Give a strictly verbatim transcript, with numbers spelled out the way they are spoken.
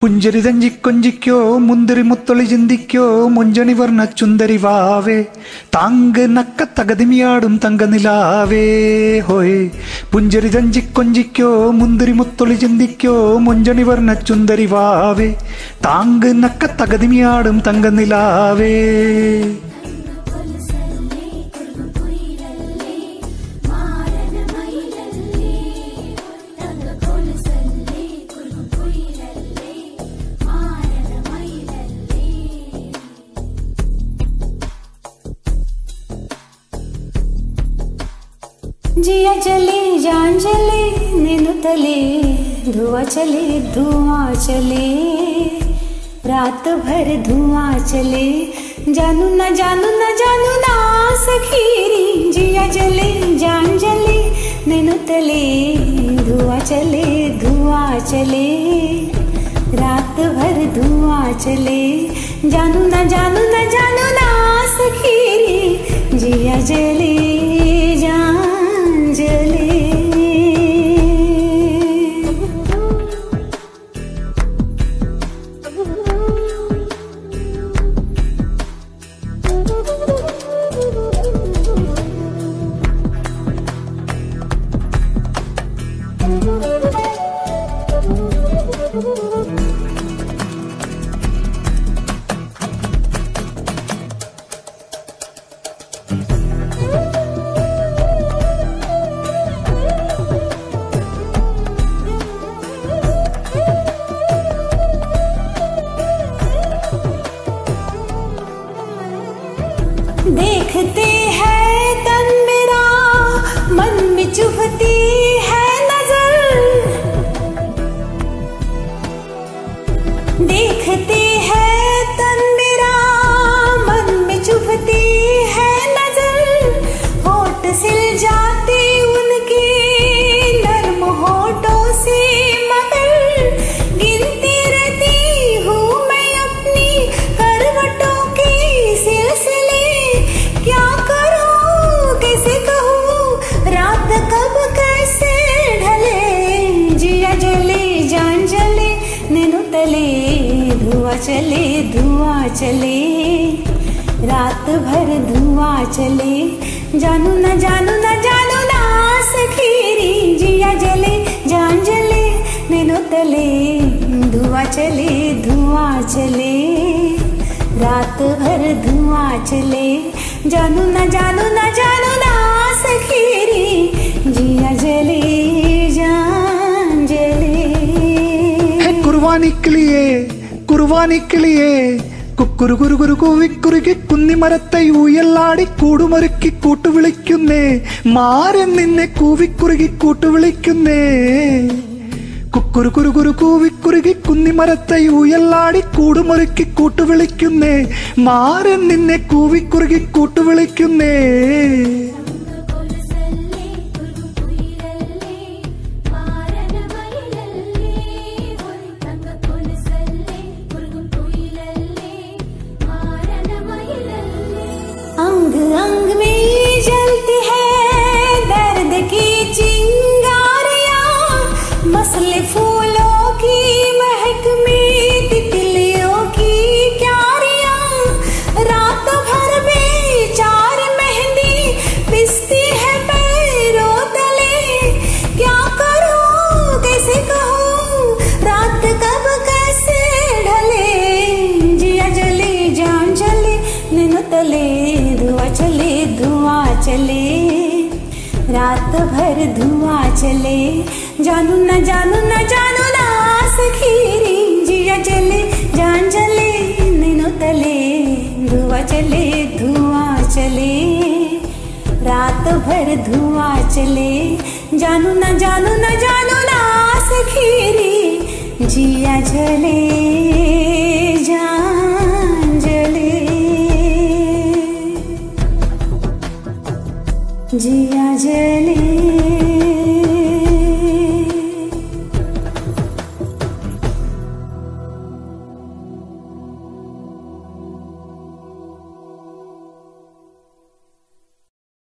പുഞ്ചിരി തഞ്ചി കൊഞ്ചിക്കോ മുന്തിരി മുത്തൊളി ചിന്തിക്കോ മുഞ്ചണി വർണ്ണ ചുന്ദരി വാവേ താങ്ക് നക്ക തകതിമിയാടും തങ്കനിലാവേ ഹോയ്. പുഞ്ചിരി തഞ്ചി കൊഞ്ചിക്കോ മുന്തിരി മുത്തൊളി ചിന്തിക്കോ മുഞ്ചണി വർണ്ണ ചുന്ദരി വാവേ താങ്ക് നക്ക തകതിമിയാടും തങ്കനിലാവേ. जिया चले जान चले नैनो तले धुआं चले धुआं चले रात भर धुआं चले जानू ना जानू ना जानू ना सखीरी. जिया चले जान चले नैनो तले धुआं चले धुआं चले रात भर धुआं चले जानू ना जानू ना जानू ना सखीरी. जिया चले जान जले देखते हैं तन मेरा मन में चुभती है नजर. देखते हैं तन मेरा मन में चुभती है नजर. होठ सिल जाते उनके नर्म होठों से मगर गिनती रहती हूँ मैं अपनी करवटों के सिलसिले. क्या करूं कैसे कहूं रात कब कैसे ढले. जिया जले जान जले नैनो तले धुआं चले धुआं चले रात भर धुआं चले जानू ना जानू ना जानू ना सखीरी. जिया जले जान जले नैनो तले धुआं चले धुआं चले रात भर धुआं चले जानू ना जानू ना जानू ना सखीरी. जिया जले जान जले. കുർവാനി കിളിയേ കുർവാനി കിളിയേ കുക്കുരു കുരു കുരു കൂവി കുറുകി കുന്നിമരത്തെ ഊയല്ലാടി കൂടുമൊരുക്കി കൂട്ടുവിളിക്കുന്നേ മാരൻ നിന്നെ കൂവിക്കുറുകി കൂട്ടുവിളിക്കുന്നേ. കുക്കുരു കുരു കുരു കൂവി കുറുകി കുന്നിമരത്തെ ഊയല്ലാടി കൂടുമൊരുക്കി കൂട്ടുവിളിക്കുന്നേ മാരൻ നിന്നെ കൂവിക്കുറുകി കൂട്ടുവിളിക്കുന്നേ. अंग अंग में जलती है दर्द की चिंगारियां. मसले फूलों की महक में तितलियों की क्यारियां. रात भर बेचार मेहंदी पिसती है पैरों तले. क्या करूं कैसे कहूं रात कब कैसे ढले. जिया जले जान जले नैनो तले धुआं चले धुआं चले रात भर धुआं चले जानू ना जानू ना जानू ना सखीरी. जिया जले जान जले नैनो तले धुआं चले धुआं चले रात भर धुआं चले जानू ना जानू ना जानू ना सखीरी. जिया जले जान जले जिया जले